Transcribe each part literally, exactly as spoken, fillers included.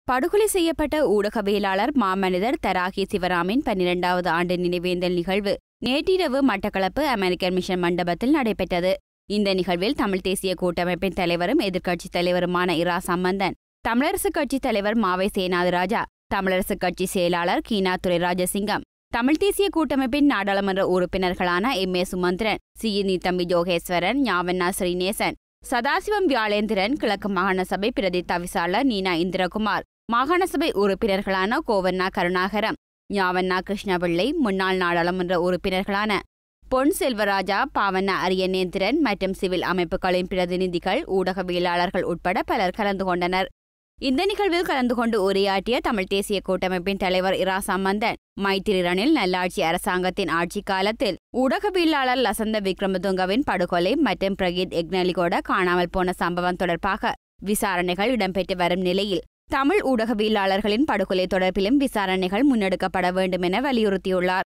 படுகொலை செய்யப்பட்ட ஊடகவியலாளர் மாமனிதர் தராகி சிவராமின் பன்னிரண்டாவது ஆண்டு நினைவேந்தல் நிகழ்வு நேற்றிரவு மட்டக்களப்பு அமெரிக்கன் மிஷன் மண்டபத்தில் நடைபெற்றது. இந்த நிகழ்வில் தமிழ் தேசிய கூட்டமைப்பின் தலைவரும் எதிர்க்கட்சித் தலைவருமான இரா சம்பந்தன், தமிழரசுக் கட்சித் தலைவர் மாவை சேனாதிராஜா, தமிழரசுக் கட்சி செயலாளர் கீனாதுரை ராஜசிங்கம், தமிழ் தேசிய கூட்டமைப்பின் நாடாளுமன்ற உறுப்பினர்களான எம் ஏ சுமந்திரன், சியினி தம்பி ஜோகேஸ்வரன், ஞாவண்ணா ஸ்ரீநேசன், சதாசிவம் வியாழேந்திரன், கிழக்கு மாகாண சபை பிரதி தவிசாளர் நீனா இந்திரகுமார், மாகாண சபை உறுப்பினர்களான கோவண்ணா கருணாகரம், ஞாவண்ணா கிருஷ்ணபிள்ளை, முன்னாள் நாடாளுமன்ற உறுப்பினர்களான பொன் செல்வராஜா, பாவண்ணா அரியநேந்திரன் மற்றும் சிவில் அமைப்புகளின் பிரதிநிதிகள், ஊடகவியலாளர்கள் உட்பட பலர் கலந்து கொண்டனர். இந்த நிகழ்வில் கலந்து கொண்டு உரையாற்றிய தமிழ் தேசிய கூட்டமைப்பின் தலைவர் இரா சம்பந்தன், மைத்திரி ரணில் நல்லாட்சி அரசாங்கத்தின் ஆட்சி காலத்தில் ஊடகவியலாளர் லசந்த விக்ரமதுங்கவின் படுகொலை மற்றும் பிரகீத் எக்னலிகோட காணாமல் போன சம்பவம் தொடர்பாக விசாரணைகள் இடம்பெற்று வரும் நிலையில் தமிழ் ஊடகவியலாளர்களின் படுகொலை தொடர்பிலும் விசாரணைகள் முன்னெடுக்கப்பட வேண்டும் என வலியுறுத்தியுள்ளார்.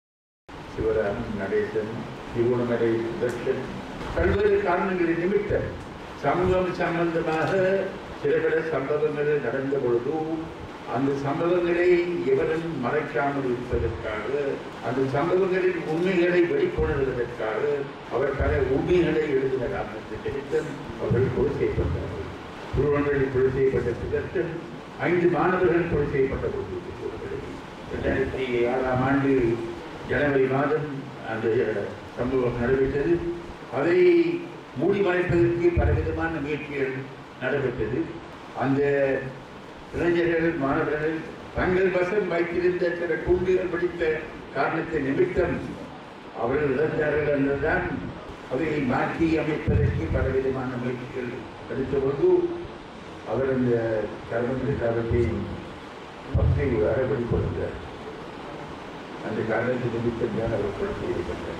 பல்வேறு காரணங்களின் நிமித்தம் சமூகம் சம்பந்தமாக சில பல சம்பவங்கள் நடந்த பொழுது அந்த சம்பவங்களை எவரும் மறைக்காமல் இருப்பதற்காக, அந்த சம்பவங்களின் உண்மைகளை வெளிக்கொணர்வதற்காக அவர் பல உண்மைகளை எழுதின காரணத்தை நிமித்தம் அவர்கள் கொலை செய்யப்பட்டார்கள். குருவங்களில் கொலை செய்யப்பட்ட பிதற்றம் ஐந்து மாணவர்கள் கொலை செய்யப்பட்ட பொழுது இரண்டாயிரத்தி ஆறாம் ஆண்டு ஜனவரி மாதம் அந்த சம்பவம் நடைபெற்றது. அதை மூடி மறைப்பதற்கு பலவிதமான முயற்சிகள் நடைபெற்றது. அந்த இளைஞர்கள் மாணவர்கள் தங்கள் வசம் வைத்திருந்த சில குண்டுகள் பிடித்த காரணத்தை நிமித்தம் அவர்கள் இழந்தார்கள் என்றுதான் அதை மாற்றி அமைப்பதற்கு பலவிதமான முயற்சிகள் எடுத்தபோது அவர் அந்த கர்மத்தை பற்றி வர வெளிக்கொண்டார். அந்த காரணத்தை நிமித்தம் தான் அவர் கொலை செய்யப்பட்டார்.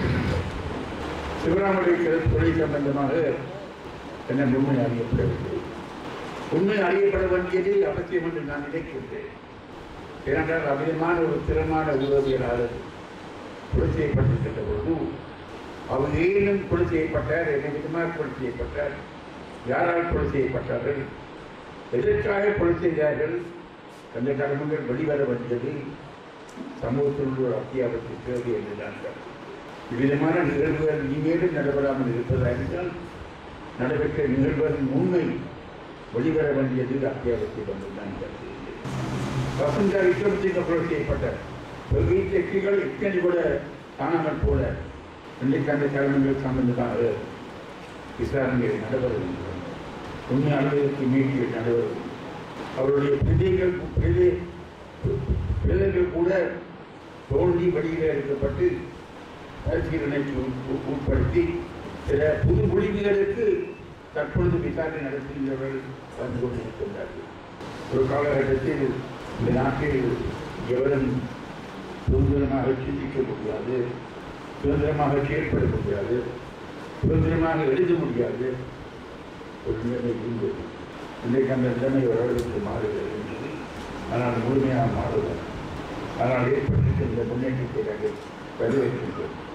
சிவராமுடைய கொலை சம்பந்தமாக என்ன உண்மை அறியப்படவில்லை. உண்மை அறியப்பட வேண்டியது அவசியம் என்று நான் நினைக்கின்றேன். ஏனென்றால் அமிதமான ஒரு திறமான உதவியாளர் கொலை செய்யப்பட்டிருக்கின்ற பொழுது அவர் ஏனும் கொலை செய்யப்பட்டார், என்ன விதமாக கொலை செய்யப்பட்டார், யாரால் கொலை செய்யப்பட்டார்கள், எதற்காக கொலை செய்தார்கள், அந்த கடமைகள் வெளிவர வேண்டியது சமூகத்தில் ஒரு அத்தியாவசிய தேவை என்றுதான். இவ்விதமான நிகழ்வுகள் இனிமேலும் நடைபெறாமல் இருப்பதாக இருந்தால் நடைபெற்ற நிகழ்வுகளின் உண்மை வெளிவர வேண்டியது அத்தியாவசியம் என்றுதான் கருதுகிறேன். வசந்தா விக்ரமசிங்க கொலை செய்யப்பட்டார். வெகுஜெக்திகள் இத்தனை கூட காணாமல் போல இன்றைக்கு அந்த காரணங்கள் சம்பந்தமாக விசாரணைகள் நடைபெறுகின்றன. உண்மை அளவிற்கு மீட்சிகள் நடைபெறும். அவருடைய பிள்ளைகள் பிள்ளைகள் கூட தோல்வி வழியில் எடுக்கப்பட்டு பரிசீலனைக்கு உட்படுத்தி சில புது முடிவுகளுக்கு தற்பொழுது விசாரணை நடத்துகின்றவர்கள் வந்து கொண்டிருக்கின்றார்கள். ஒரு காலகட்டத்தில் இந்த நாட்டில் எவரும் சுதந்திரமாக சிந்திக்க முடியாது, சுதந்திரமாக செயல்பட முடியாது, சுதந்திரமாக எழுத முடியாது ஒரு நிலைமை இருந்தது. இன்றைக்கு அந்த நிலைமை ஓரளவுக்கு மாறுகிறது. ஆனால் முழுமையாக மாறுவது. ஆனால் ஏற்பட்டிருக்கின்ற முன்னேற்றத்தை நாங்கள் வரவேற்கின்றோம்.